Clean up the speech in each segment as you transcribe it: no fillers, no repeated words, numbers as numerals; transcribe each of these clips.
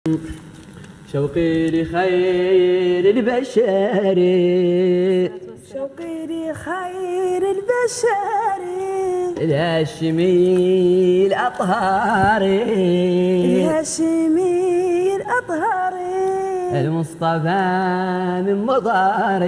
شوقي لخير البشر، شوقي لخير البشر، الهاشمي الأطهار، الهاشمي الأطهار، المصطفى من مضار،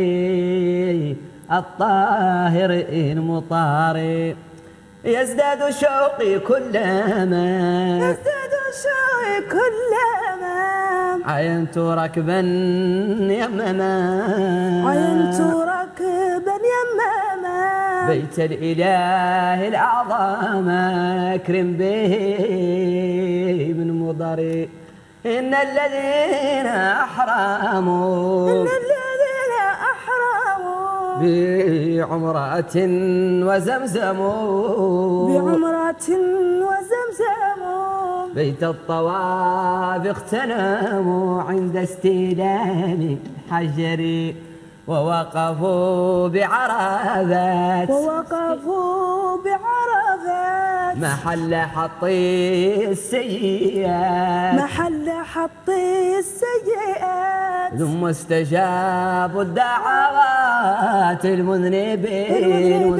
الطاهر المطهر. يزداد شوقي كلما، يزداد شوقي كلما عينت ركبا يمما، عينت ركبا يمما، بيت الإله الأعظم أكرم به من مضر. إن الذين أحرموا، إن الذين أحرموا بعمرة وزمزم، بعمرة وزمزم، بيت الطواف اغتنموا عند استلام الحجر، ووقفوا بعرفات، ووقفوا بعرفات محل حطي السيئات، محل حط السيئات، ثم استجابوا الدعوات المذنبين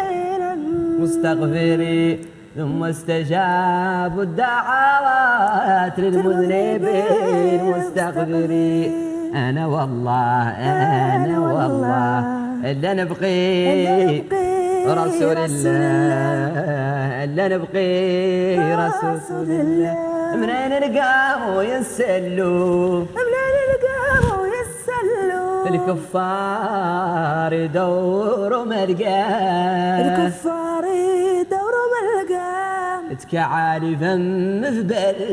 مستغفرين، ثم استجابوا الدعوات للمذنبين مستغفرين. أنا والله أنا والله إلا نبقي رسول الله، إلا نبقي رسول الله. منين نلقاه ينسلوا، منين نلقاه يسلوا، الكفار يدوروا ملقاه، الكفار يدوروا ملقاه، تكعالي فم في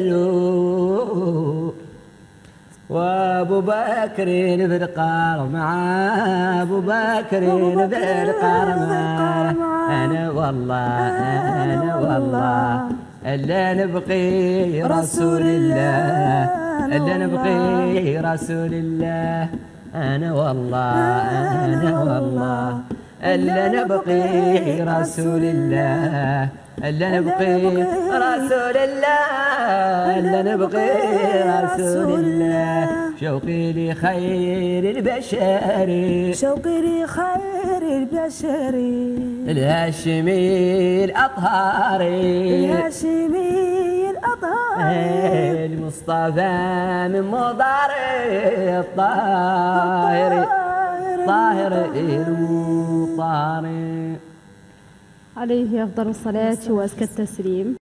بلو، وابو بكر في القار معاه، ابو بكر في القار معاه. انا والله انا والله الا نبقي رسول الله، الا نبقي رسول الله. انا والله انا والله الا نبقي رسول الله، الا نبقي رسول الله، الا نبقي رسول الله. شوقي لخير البشر، شوقي لخير البشر، الهاشمي الأطهار، الهاشمي الأطهار، المصطفى من مضار، الطاهر الطاهر المطهر. عليه أفضل الصلاة وأزكى التسليم.